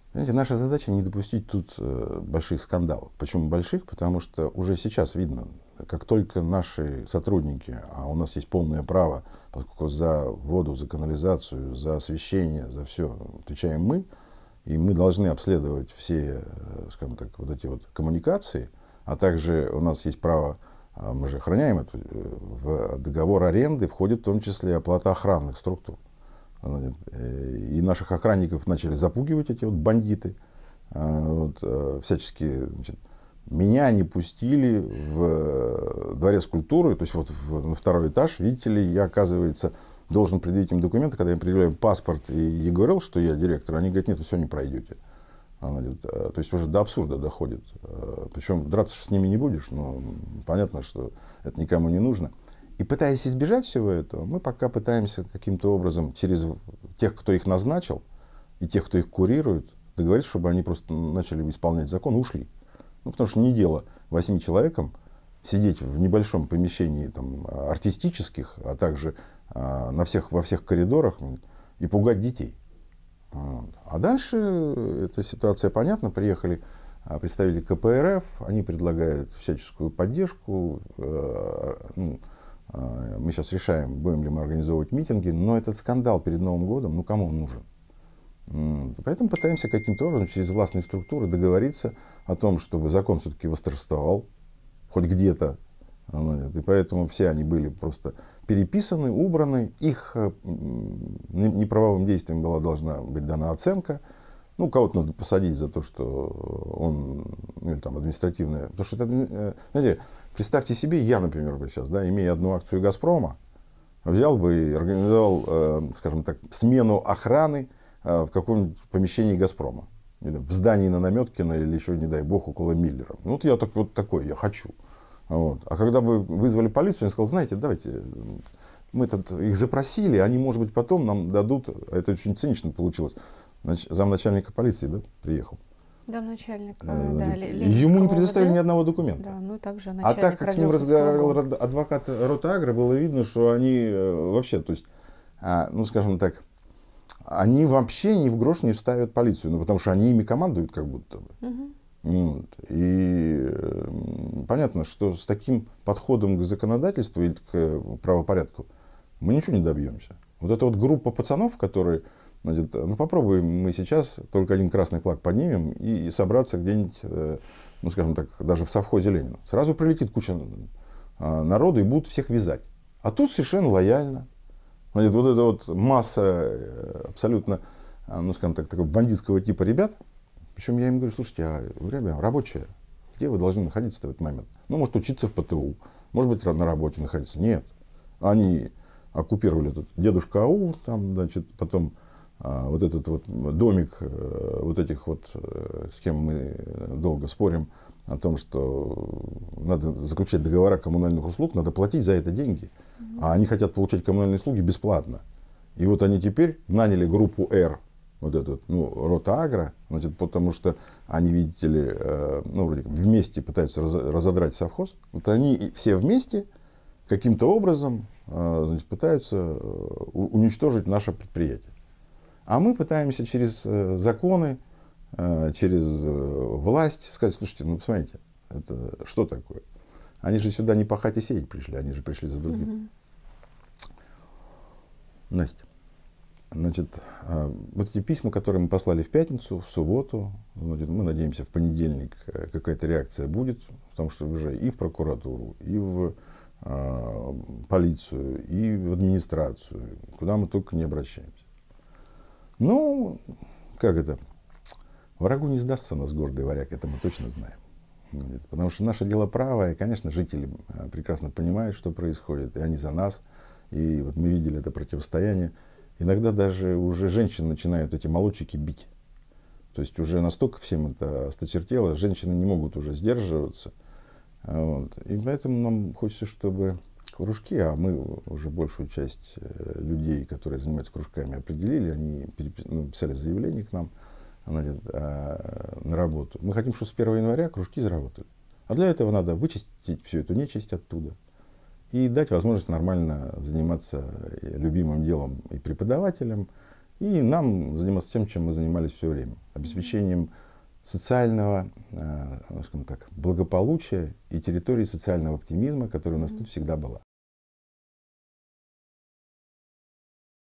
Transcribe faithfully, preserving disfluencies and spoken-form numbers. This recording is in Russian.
Понимаете, наша задача не допустить тут э, больших скандалов. Почему больших? Потому что уже сейчас видно, как только наши сотрудники, а у нас есть полное право, поскольку за воду, за канализацию, за освещение, за все отвечаем мы, и мы должны обследовать все, э, скажем так, вот эти вот коммуникации, а также у нас есть право, э, мы же охраняем это, э, в договор аренды входит в том числе оплата охранных структур. И наших охранников начали запугивать эти вот бандиты. Вот, всячески, значит, меня не пустили в дворец культуры, то есть вот в, на второй этаж, видите ли, я, оказывается, должен предъявить им документы, когда я предъявляю паспорт и я говорил, что я директор, они говорят, нет, вы все не пройдете. То есть уже до абсурда доходит. Причем драться с ними не будешь, но понятно, что это никому не нужно. И пытаясь избежать всего этого, мы пока пытаемся каким-то образом через тех, кто их назначил, и тех, кто их курирует, договориться, чтобы они просто начали исполнять закон и ушли. Ну, потому что не дело восьми человекам сидеть в небольшом помещении там, артистических, а также а, на всех, во всех коридорах и пугать детей. А дальше эта ситуация понятна. Приехали представители ка пэ эр эф, они предлагают всяческую поддержку. Ну, мы сейчас решаем, будем ли мы организовывать митинги, но этот скандал перед Новым годом, ну кому он нужен? Поэтому пытаемся каким-то образом через властные структуры договориться о том, чтобы закон все-таки восторжествовал, хоть где-то. И поэтому все они были просто переписаны, убраны. Их неправовым действием была должна быть дана оценка. Ну, кого-то надо посадить за то, что он, ну, или там административное. Потому что это, знаете, представьте себе, я, например, бы сейчас, да, имея одну акцию «Газпрома», взял бы и организовал, э, скажем так, смену охраны э, в каком-нибудь помещении «Газпрома». Или в здании на Наметкина или еще, не дай бог, около Миллера. Ну, вот я так, вот такой, я хочу. Вот. А когда бы вызвали полицию, я сказал, знаете, давайте, мы тут их запросили, они, может быть, потом нам дадут, это очень цинично получилось, замначальника полиции, да, приехал. Замначальника, э, да, Ему не предоставили ни одного документа. Да, ну, также А так как с ним разговаривал адвокат Ротагры, было видно, что они вообще, то есть, ну, скажем так, они вообще ни в грош не вставят полицию, ну, потому что они ими командуют как будто бы. Угу. Вот. И понятно, что с таким подходом к законодательству или к правопорядку мы ничего не добьемся. Вот эта вот группа пацанов, которые, значит, ну попробуем мы сейчас только один красный флаг поднимем и собраться где-нибудь, ну скажем так, даже в совхозе Ленина. Сразу прилетит куча народу и будут всех вязать. А тут совершенно лояльно. Значит, вот эта вот масса абсолютно, ну скажем так, такого бандитского типа ребят. Причем я им говорю, слушайте, а время рабочее, где вы должны находиться в этот момент? Ну, может, учиться в пэ тэ у, может быть, на работе находиться. Нет. Они оккупировали этот дедушка ау, там, значит, потом а, вот этот вот домик, а, вот этих вот, а, с кем мы долго спорим о том, что надо заключать договора коммунальных услуг, надо платить за это деньги. Mm-hmm. А они хотят получать коммунальные услуги бесплатно. И вот они теперь наняли группу «Р», вот этот, ну, Ротагра, значит, потому что они, видите ли, э, ну, вроде вместе пытаются раз, разодрать совхоз. Вот они все вместе каким-то образом э, значит, пытаются уничтожить наше предприятие. А мы пытаемся через э, законы, э, через э, власть сказать, слушайте, ну, посмотрите, это что такое? Они же сюда не пахать и сеять пришли, они же пришли за другим. Mm-hmm. Настя. Значит, вот эти письма, которые мы послали в пятницу, в субботу, мы надеемся, в понедельник какая-то реакция будет, потому что уже и в прокуратуру, и в э, полицию, и в администрацию, куда мы только не обращаемся. Ну, как это, врагу не сдастся нас гордый варяг, это мы точно знаем. Потому что наше дело правое, и, конечно, жители прекрасно понимают, что происходит, и они за нас, и вот мы видели это противостояние. Иногда даже уже женщин начинают эти молодчики бить. То есть уже настолько всем это осточертело, женщины не могут уже сдерживаться. Вот. И поэтому нам хочется, чтобы кружки, а мы уже большую часть людей, которые занимаются кружками, определили, они написали заявление к нам на работу. Мы хотим, чтобы с первого января кружки заработали. А для этого надо вычистить всю эту нечисть оттуда. И дать возможность нормально заниматься любимым делом и преподавателям, И нам заниматься тем, чем мы занимались все время. Обеспечением социального, скажем так, благополучия и территории социального оптимизма, которая у нас тут всегда была.